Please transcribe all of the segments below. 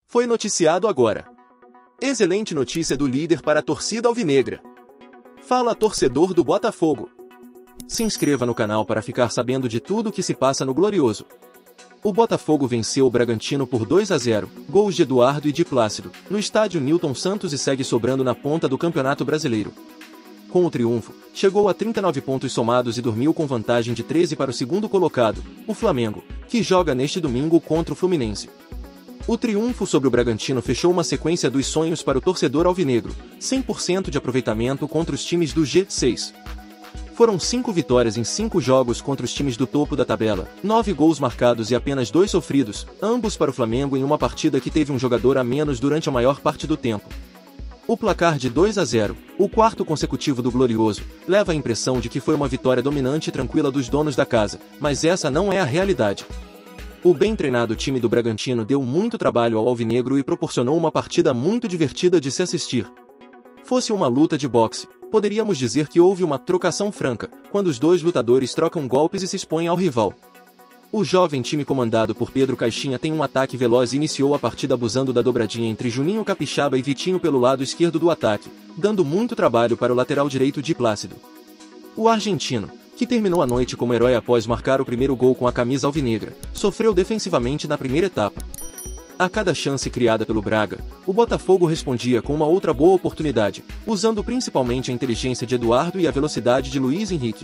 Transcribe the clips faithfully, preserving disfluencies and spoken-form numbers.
Foi noticiado agora. Excelente notícia do líder para a torcida alvinegra. Fala torcedor do Botafogo. Se inscreva no canal para ficar sabendo de tudo o que se passa no Glorioso. O Botafogo venceu o Bragantino por dois a zero, gols de Eduardo e de Plácido, no estádio Newton Santos e segue sobrando na ponta do Campeonato Brasileiro. Com o triunfo, chegou a trinta e nove pontos somados e dormiu com vantagem de treze para o segundo colocado, o Flamengo, que joga neste domingo contra o Fluminense. O triunfo sobre o Bragantino fechou uma sequência dos sonhos para o torcedor alvinegro, cem por cento de aproveitamento contra os times do G seis. Foram cinco vitórias em cinco jogos contra os times do topo da tabela, nove gols marcados e apenas dois sofridos, ambos para o Flamengo em uma partida que teve um jogador a menos durante a maior parte do tempo. O placar de dois a zero, o quarto consecutivo do Glorioso, leva a impressão de que foi uma vitória dominante e tranquila dos donos da casa, mas essa não é a realidade. O bem treinado time do Bragantino deu muito trabalho ao alvinegro e proporcionou uma partida muito divertida de se assistir. Fosse uma luta de boxe, poderíamos dizer que houve uma trocação franca, quando os dois lutadores trocam golpes e se expõem ao rival. O jovem time comandado por Pedro Caixinha tem um ataque veloz e iniciou a partida abusando da dobradinha entre Juninho Capixaba e Vitinho pelo lado esquerdo do ataque, dando muito trabalho para o lateral direito de Plácido. O argentino, que terminou a noite como herói após marcar o primeiro gol com a camisa alvinegra, sofreu defensivamente na primeira etapa. A cada chance criada pelo Braga, o Botafogo respondia com uma outra boa oportunidade, usando principalmente a inteligência de Eduardo e a velocidade de Luiz Henrique.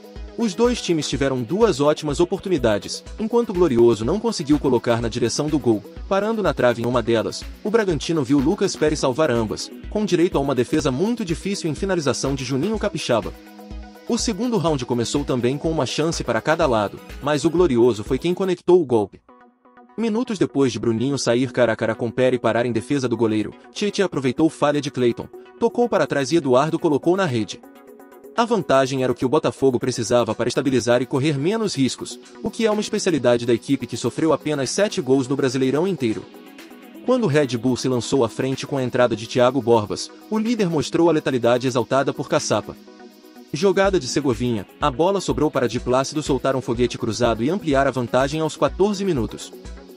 Os dois times tiveram duas ótimas oportunidades, enquanto o Glorioso não conseguiu colocar na direção do gol, parando na trave em uma delas. O Bragantino viu Lucas Pérez salvar ambas, com direito a uma defesa muito difícil em finalização de Juninho Capixaba. O segundo round começou também com uma chance para cada lado, mas o Glorioso foi quem conectou o golpe. Minutos depois de Bruninho sair cara a cara com Pérez e parar em defesa do goleiro, Tietê aproveitou falha de Cleiton, tocou para trás e Eduardo colocou na rede. A vantagem era o que o Botafogo precisava para estabilizar e correr menos riscos, o que é uma especialidade da equipe que sofreu apenas sete gols no Brasileirão inteiro. Quando o Red Bull se lançou à frente com a entrada de Thiago Borbas, o líder mostrou a letalidade exaltada por Caçapa. Jogada de Segovinha, a bola sobrou para Di Plácido soltar um foguete cruzado e ampliar a vantagem aos quatorze minutos.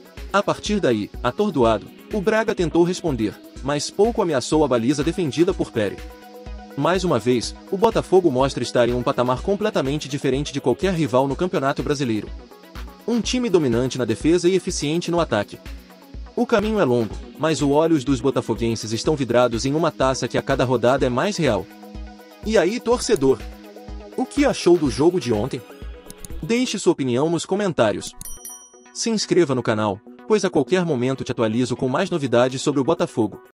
A partir daí, atordoado, o Braga tentou responder, mas pouco ameaçou a baliza defendida por Pérez. Mais uma vez, o Botafogo mostra estar em um patamar completamente diferente de qualquer rival no Campeonato Brasileiro. Um time dominante na defesa e eficiente no ataque. O caminho é longo, mas os olhos dos botafoguenses estão vidrados em uma taça que a cada rodada é mais real. E aí, torcedor? O que achou do jogo de ontem? Deixe sua opinião nos comentários. Se inscreva no canal, pois a qualquer momento te atualizo com mais novidades sobre o Botafogo.